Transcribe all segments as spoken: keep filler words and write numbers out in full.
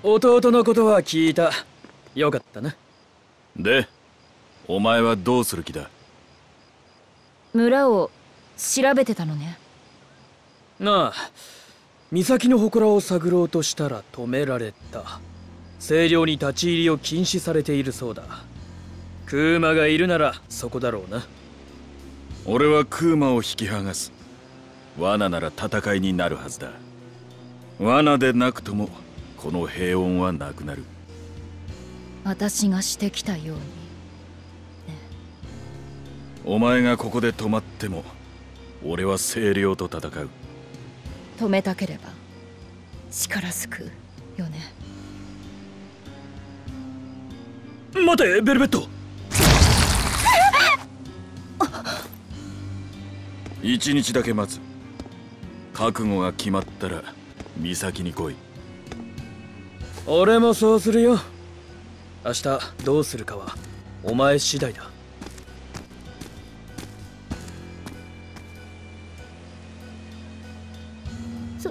弟のことは聞いた。よかったな。 で、お前はどうする気だ？ 村を調べてたのね。 なあ、岬の祠を探ろうとしたら止められた。清涼に立ち入りを禁止されているそうだ。クーマがいるならそこだろうな。 俺はクーマを引き剥がす。罠なら戦いになるはずだ。罠でなくともこの平穏はなくなる。 私がしてきたように、ね、 お前がここで止まっても俺は清涼と戦う。 止めたければ力ずくよね。 待てベルベット。 一日だけ待つ。覚悟が決まったら岬に来い。 俺もそうするよ。明日どうするかはお前次第だ。 そ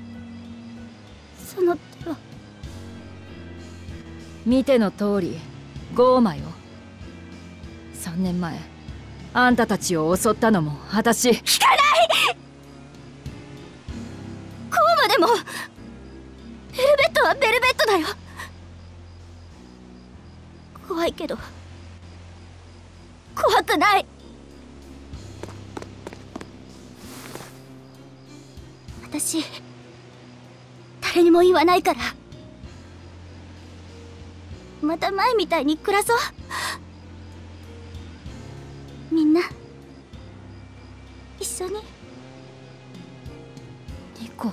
その手は。 見ての通りゴーマよ。さんねんまえあんたたちを襲ったのも私。 聞かない。ゴーマでもベルベットはベルベットだよ。怖いけど怖くない。私誰にも言わないから。また前みたいに暮らそう。みんな一緒に。 リコ、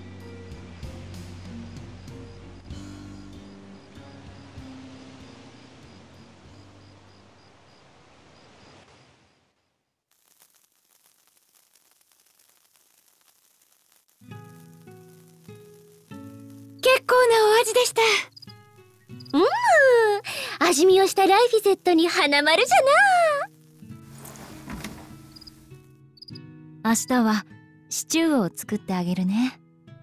結構なお味でした。うーん、味見をしたライフィゼットに花丸じゃな。 明日はシチューを作ってあげるね。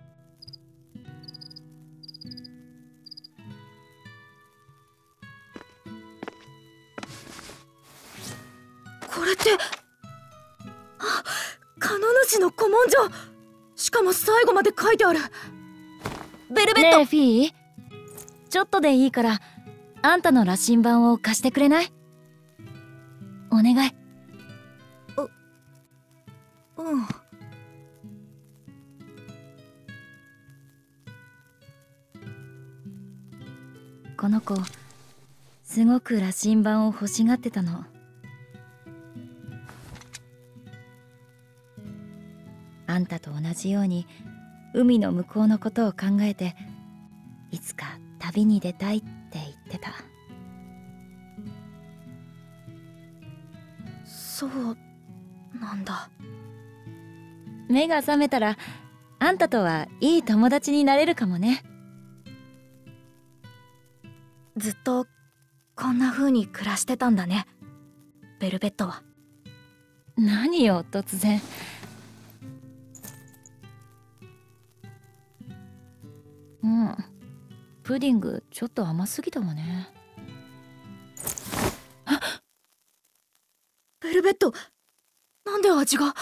これってあ、カノ主の古文書。しかも最後まで書いてある。ベルベット。 ねえフィー、ちょっとでいいからあんたの羅針盤を貸してくれない？お願い。 うん。 この子すごく羅針盤を欲しがってたの。あんたと同じように海の向こうのことを考えていつか旅に出たいって言ってた。 そうなんだ。 目が覚めたらあんたとはいい友達になれるかもね。 ずっとこんな風に暮らしてたんだね、ベルベットは。 何よ突然。うん、プディングちょっと甘すぎたわね。 ベルベット、なんで味が。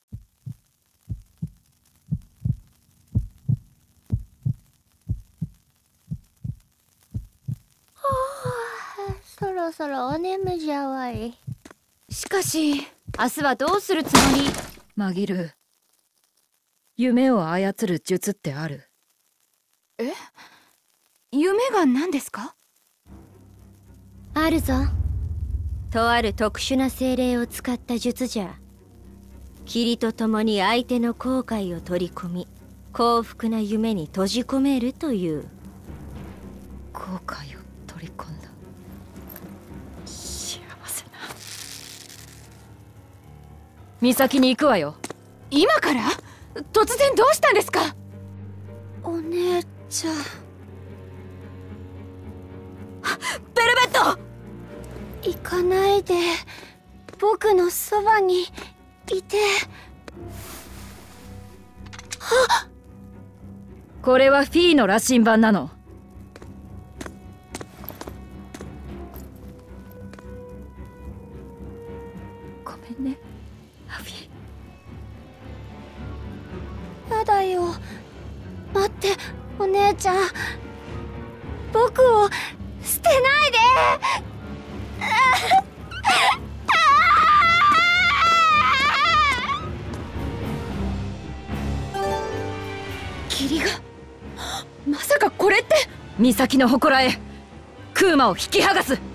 そろそろお眠じゃわい。 しかし明日はどうするつもり？マギル、夢を操る術ってある？ え？夢が何ですか？ あるぞ。とある特殊な精霊を使った術じゃ。霧とともに相手の後悔を取り込み幸福な夢に閉じ込めるという。 後悔を取り込んだ。幸せな。岬に行くわよ。 今から？突然どうしたんですか？ お姉ちゃん。 ベルベット！ 行かないで。僕のそばにいて。 これはフィーの羅針盤なの。 めんねアフィ。やだよ、待ってお姉ちゃん、僕を捨てないで。霧が、まさかこれって。 岬の祠へクーマを引き剥がす。